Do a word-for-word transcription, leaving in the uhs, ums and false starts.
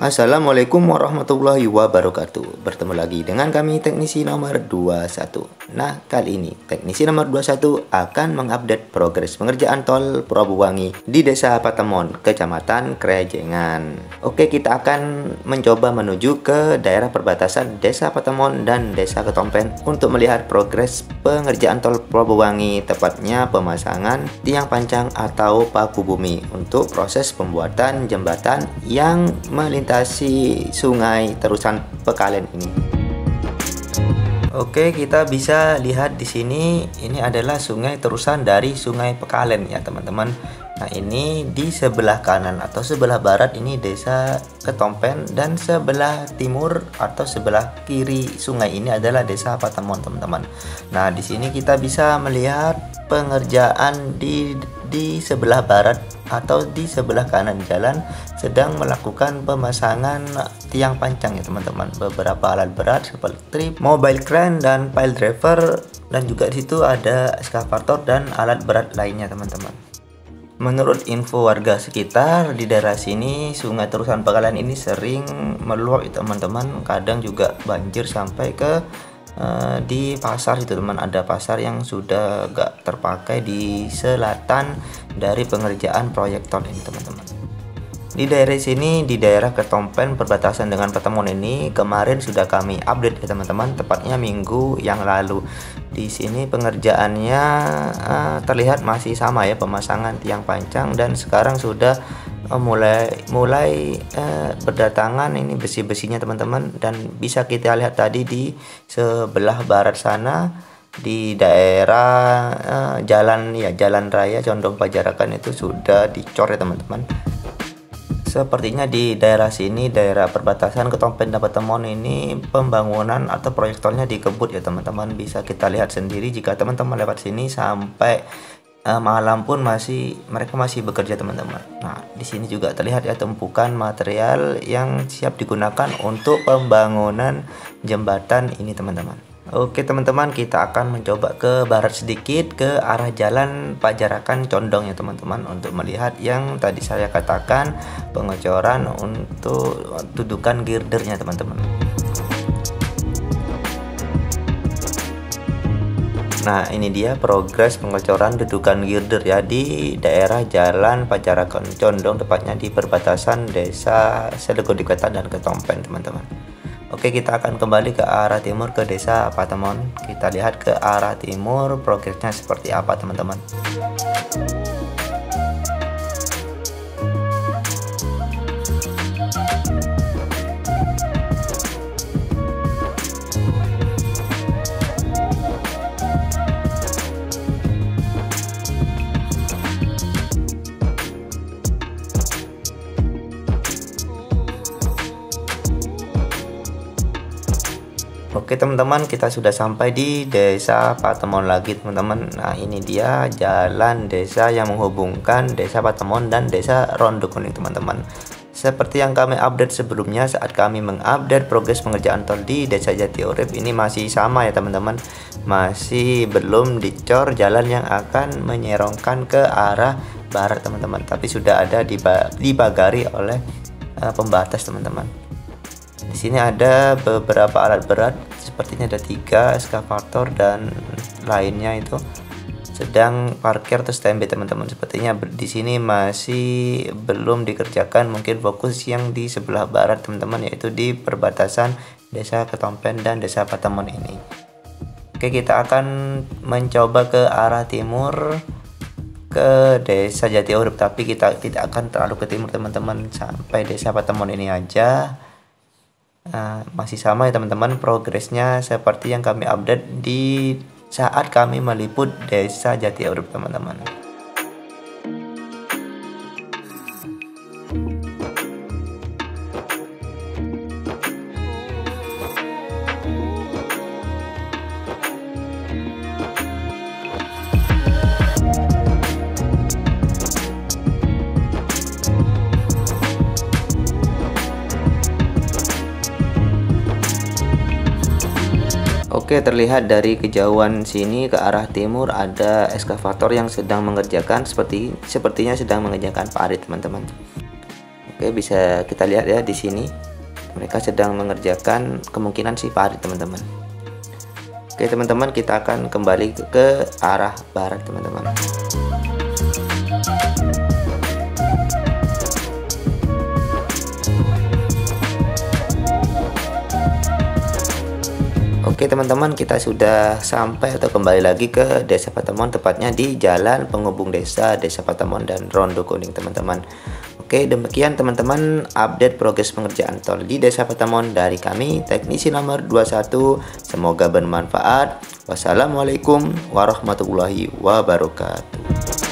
Assalamualaikum warahmatullahi wabarakatuh. Bertemu lagi dengan kami teknisi nomor dua puluh satu. Nah, kali ini teknisi nomor dua puluh satu akan mengupdate progres pengerjaan tol Probowangi di Desa Patemon, Kecamatan Krejengan. Oke, kita akan mencoba menuju ke daerah perbatasan Desa Patemon dan Desa Ketompen untuk melihat progres pengerjaan tol Probowangi, tepatnya pemasangan tiang pancang atau paku bumi untuk proses pembuatan jembatan yang melintasi sungai terusan Pekalen ini. Oke, kita bisa lihat di sini, ini adalah sungai terusan dari Sungai Pekalen ya teman-teman. Nah, ini di sebelah kanan atau sebelah barat ini Desa Ketompen, dan sebelah timur atau sebelah kiri sungai ini adalah Desa Patemon teman-teman. Nah, di sini kita bisa melihat pengerjaan di di sebelah barat atau di sebelah kanan jalan sedang melakukan pemasangan tiang pancang ya teman-teman. Beberapa alat berat seperti mobile crane dan pile driver, dan juga di situ ada eskavator dan alat berat lainnya teman-teman. Menurut info warga sekitar di daerah sini, sungai terusan Pekalen ini sering meluap ya teman-teman. Kadang juga banjir sampai ke uh, di pasar itu teman. Ada pasar yang sudah gak terpakai di selatan dari pengerjaan proyek tol ini teman-teman. Di daerah sini, di daerah Ketompen perbatasan dengan Patemon ini, kemarin sudah kami update ya teman-teman, tepatnya minggu yang lalu. Di sini pengerjaannya uh, terlihat masih sama ya, pemasangan tiang pancang, dan sekarang sudah uh, mulai mulai uh, berdatangan ini besi-besinya teman-teman, dan bisa kita lihat tadi di sebelah barat sana di daerah uh, jalan ya jalan raya Condong Pajarakan itu sudah dicor ya teman-teman. Sepertinya di daerah sini, daerah perbatasan Ketompen dan Patemon ini, pembangunan atau proyek tolnya dikebut ya teman-teman. Bisa kita lihat sendiri jika teman-teman lewat sini sampai uh, malam pun masih mereka masih bekerja teman-teman. Nah, di sini juga terlihat ya tumpukan material yang siap digunakan untuk pembangunan jembatan ini teman-teman. Oke teman-teman, kita akan mencoba ke barat sedikit ke arah jalan Pajarakan Condong ya teman-teman, untuk melihat yang tadi saya katakan pengecoran untuk dudukan girdernya teman-teman. Nah, ini dia progres pengecoran dudukan girder ya di daerah jalan Pajarakan Condong, tepatnya di perbatasan Desa Selegondikwetan dan Ketompen teman-teman. Oke, kita akan kembali ke arah timur ke Desa Patemon. Kita lihat ke arah timur progresnya seperti apa teman-teman. Oke teman-teman, kita sudah sampai di Desa Patemon lagi teman-teman. Nah, ini dia jalan desa yang menghubungkan Desa Patemon dan Desa Rondo Kuning teman-teman. Seperti yang kami update sebelumnya saat kami mengupdate progres pengerjaan tol di Desa Jatiurip, ini masih sama ya teman-teman. Masih belum dicor jalan yang akan menyerongkan ke arah barat teman-teman, tapi sudah ada dibagari oleh uh, pembatas teman-teman. Di sini ada beberapa alat berat, sepertinya ada tiga eskavator dan lainnya itu sedang parkir atau standby teman-teman. Sepertinya di sini masih belum dikerjakan, mungkin fokus yang di sebelah barat teman-teman, yaitu di perbatasan Desa Ketompen dan Desa Patemon ini. Oke, kita akan mencoba ke arah timur ke Desa Jatiurip, tapi kita tidak akan terlalu ke timur teman-teman, sampai Desa Patemon ini aja. Nah, masih sama ya teman-teman, progresnya seperti yang kami update di saat kami meliput Desa Jatiurip teman-teman. Oke, terlihat dari kejauhan sini ke arah timur ada eskavator yang sedang mengerjakan, seperti sepertinya sedang mengerjakan parit teman-teman. Oke, bisa kita lihat ya di sini mereka sedang mengerjakan kemungkinan sih parit teman-teman. Oke teman-teman, kita akan kembali ke, ke arah barat teman-teman. Oke teman-teman, kita sudah sampai atau kembali lagi ke Desa Patemon, tepatnya di Jalan Penghubung Desa Desa Patemon dan Rondo Kuning teman-teman. Oke, demikian teman-teman update progres pengerjaan tol di Desa Patemon dari kami teknisi nomor dua puluh satu. Semoga bermanfaat. Wassalamualaikum warahmatullahi wabarakatuh.